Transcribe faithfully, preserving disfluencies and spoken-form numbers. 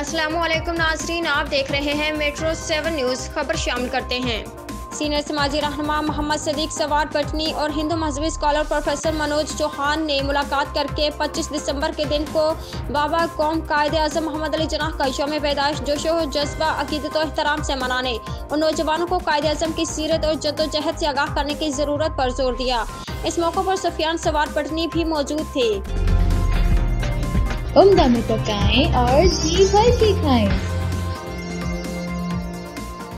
अस्सलामुअलैकुम नाजरीन, आप देख रहे हैं मेट्रो सेवन न्यूज़। खबर शामिल करते हैं। सीनियर समाजी रहनुमा मोहम्मद सदीक सवार पटनी और हिंदू मजहबी स्कॉलर प्रोफेसर मनोज चौहान ने मुलाकात करके पच्चीस दिसंबर के दिन को बाबा कौम कायदे आज़म मोहम्मद अली जिन्नाह का यौम पैदाइश जोशो जज्बा अकीदत और एहतराम से मनाने और नौजवानों को कायदे आज़म की सीरत और जद्दोजहद से आगाह करने की ज़रूरत पर जोर दिया। इस मौके पर सुफियान सवार पटनी भी मौजूद थे। उम्दा में पकाएं और जी भर के खाएं।